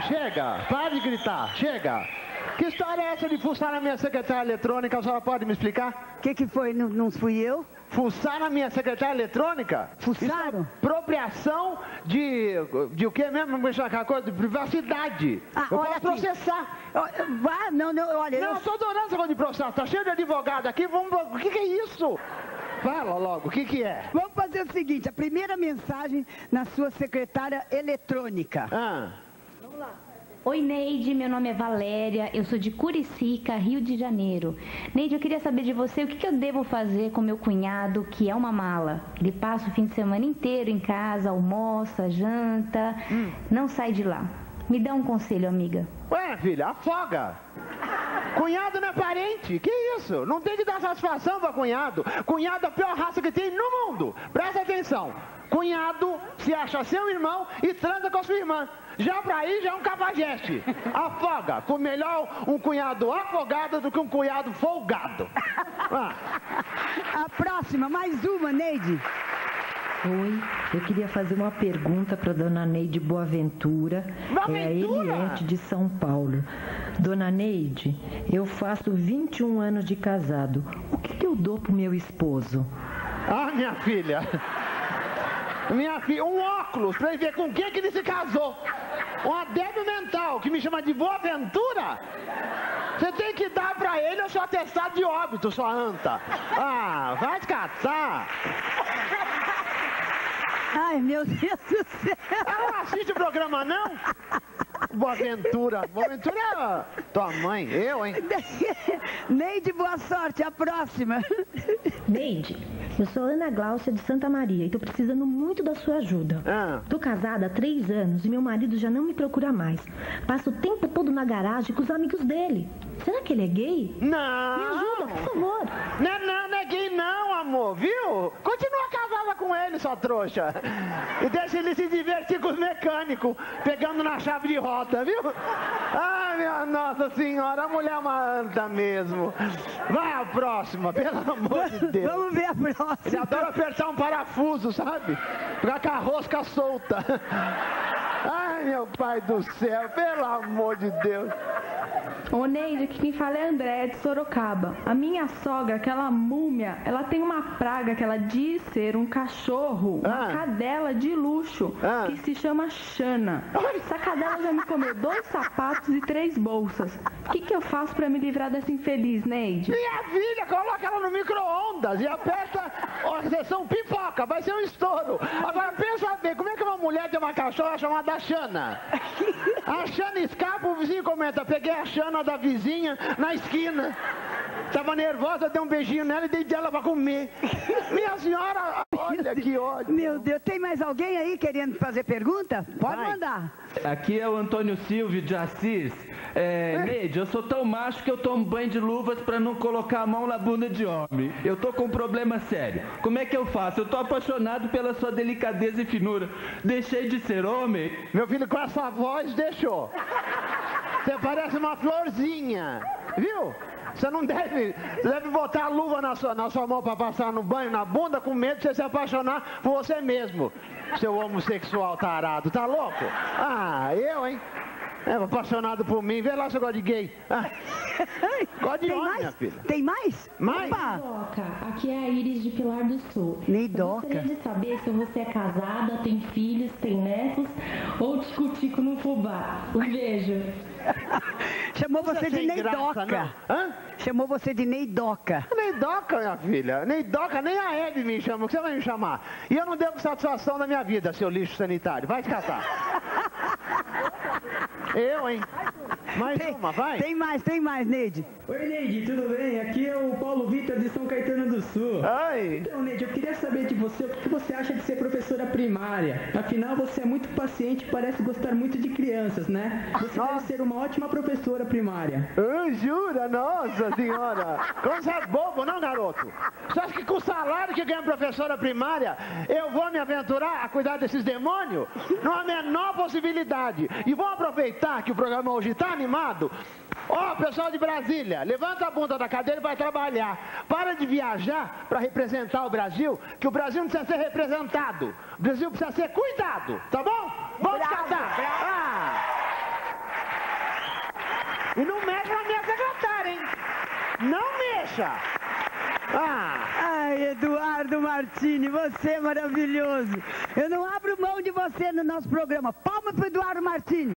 chega. Para de gritar, chega. Que história é essa de fuçar na minha secretária eletrônica? A senhora pode me explicar? O que foi? Não fui eu? Fuçar na minha secretária eletrônica? Fuçaram? Isso é apropriação de o que mesmo? Vamos achar aquela coisa de privacidade. Eu posso processar. Olha... Não, eu tô adorando essa coisa de processo. Tá cheio de advogado aqui. O que é isso? Fala logo, o que é? Vamos fazer o seguinte, a primeira mensagem na sua secretária eletrônica. Vamos lá. Oi, Neide, meu nome é Valéria, eu sou de Curicica, Rio de Janeiro. Neide, eu queria saber de você o que eu devo fazer com meu cunhado, que é uma mala. Ele passa o fim de semana inteiro em casa, almoça, janta, não sai de lá. Me dá um conselho, amiga. Ué, filha, afoga. Cunhado não é parente, que isso? Não tem que dar satisfação para cunhado. Cunhado é a pior raça que tem no mundo. Presta atenção. Cunhado se acha seu irmão e transa com a sua irmã. Já pra aí já é um cafajeste. Afoga. Com melhor um cunhado afogado do que um cunhado folgado. A próxima, mais uma, Neide. Oi, eu queria fazer uma pergunta para dona Neide Boaventura. É a Eliette de São Paulo. Dona Neide, eu faço 21 anos de casado. O que eu dou pro meu esposo? Ah, minha filha, um óculos pra ele ver com quem que ele se casou. Uma débil mental que me chama de Boaventura. Você tem que dar pra ele o seu atestado de óbito, sua anta. Ah, vai te catar. Ai, meu Deus do céu. Ela não assiste o programa, não? Boaventura. Boaventura é tua mãe, eu, hein? Neide, boa sorte. A próxima. Neide, eu sou Ana Gláucia de Santa Maria e tô precisando muito da sua ajuda. Tô casada há 3 anos e meu marido já não me procura mais. Passa o tempo todo na garagem com os amigos dele. Será que ele é gay? Não. Me ajuda, por favor. Não é gay não, amor, viu? Continua casada com ele, sua trouxa. E deixa ele se divertir com os mecânicos, pegando na chave de roda, viu? Ai, minha Nossa Senhora, a mulher é uma anta mesmo. Vai a próxima, pelo amor de Deus. Vamos ver a próxima. Ele adora apertar um parafuso, sabe? Ficar com a rosca solta. Ai, meu pai do céu, pelo amor de Deus. Ô Neide, quem fala é Andréia de Sorocaba. A minha sogra, aquela múmia, ela tem uma praga que ela diz ser um cachorro, uma cadela de luxo, que se chama Xana. Essa cadela já me comeu 2 sapatos e 3 bolsas. O que eu faço pra me livrar dessa infeliz, Neide? Minha filha, coloca ela no micro-ondas e aperta a seção pipoca, vai ser um estouro. Agora pensa bem, como é que uma mulher tem uma cachorra chamada Xana? A Xana escapa, o vizinho comenta, peguei a Xana da vizinha na esquina. Tava nervosa, dei um beijinho nela e dei dela pra comer. Minha senhora, olha que ódio. Meu Deus, tem mais alguém aí querendo fazer pergunta? Pode mandar. Aqui é o Antônio Silvio de Assis. Neide, eu sou tão macho que eu tomo banho de luvas pra não colocar a mão na bunda de homem. Eu tô com um problema sério. Como é que eu faço? Eu tô apaixonado pela sua delicadeza e finura. Deixei de ser homem? Meu filho, com essa voz, deixou. Você parece uma florzinha, viu? Você não deve botar a luva na sua mão para passar no banho, na bunda, com medo de você se apaixonar por você mesmo. Seu homossexual tarado, tá louco? Ah, eu, hein? É apaixonado por mim, vê lá se eu gosto de gay. Gosto de homem, minha filha. Tem mais? Mais? Neidoca, aqui é a Iris de Pilar do Sul. Neidoca. Eu gostaria de saber se você é casada, tem filhos, tem netos ou discutir no fubá. Um beijo. Chamou você de Neidoca. Chamou você de Neidoca. Neidoca, minha filha. Neidoca, nem a Hebe me chama. O que você vai me chamar? E eu não devo satisfação na minha vida, seu lixo sanitário. Vai te catar. Eu, hein? Mais uma, vai. Tem mais, Neide. Oi, Neide, tudo bem? Aqui é o Paulo Vitor de São Caetano do Sul. Oi. Então, Neide, eu queria saber de você o que você acha de ser professora primária. Afinal, você é muito paciente e parece gostar muito de crianças, né? Você deve ser uma ótima professora primária. Jura? Nossa senhora. Como você é bobo, não, garoto? Você acha que com o salário que ganha professora primária, eu vou me aventurar a cuidar desses demônios? Não há a menor possibilidade. E vou aproveitar que o programa hoje está animado. Pessoal de Brasília, levanta a bunda da cadeira e vai trabalhar. Para de viajar para representar o Brasil, que o Brasil não precisa ser representado. O Brasil precisa ser cuidado, tá bom? Vamos catar. E não mexa na minha secretária, hein? Não mexa! Ai, Eduardo Martini, você é maravilhoso. Eu não abro mão de você no nosso programa. Palmas para Eduardo Martini.